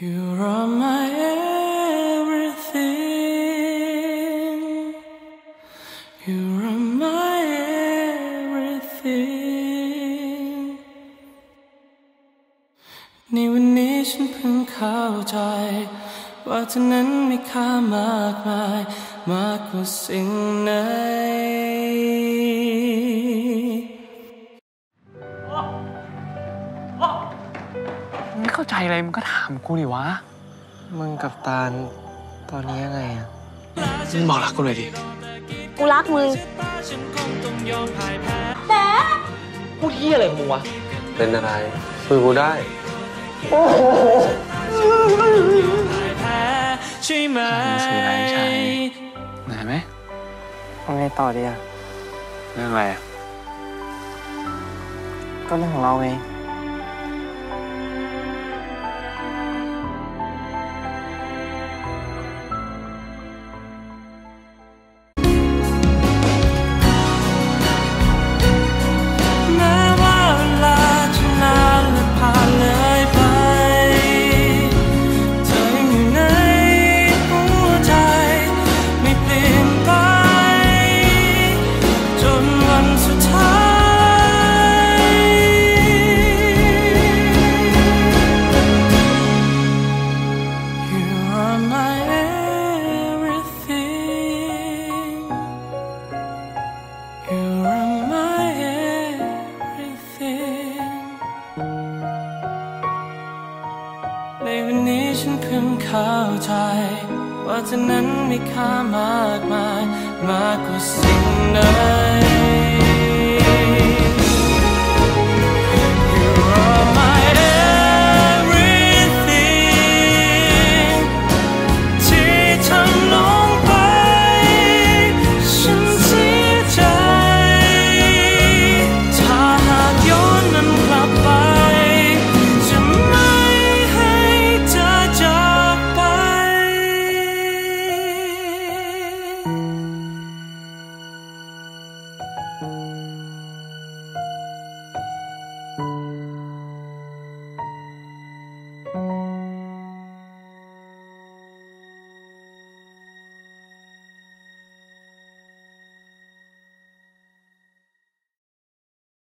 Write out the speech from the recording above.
You are my everything You are my everything ในวันนี้ฉันเพิ่งเข้าใจว่าเธอนั้นมีค่ามากมายมากกว่าสิ่งไหนไม่เข้าใจอะไรมึงก็ถามกูดิวะมึงกับตาลตอนนี้ยังไงอะมึงบอกรักกูเลยดิกูรักมึงแต่พูดเหี้ยอะไรของมึงวะเป็นอะไรคุยกูได้โอ้โหใช่ไหมสื่ออะไรใช่ไหนไหมเอาไงต่อดีอะเรื่องอะไรอะก็เรื่องของเราไงในวันนี้ฉันเพิ่งเข้าใจว่าเธอนั้นมีค่ามากมายมากกว่าสิ่งใด You are my everything ที่ทำลงไปฉันเสียใจถ้าหากย้อนมันกลับไป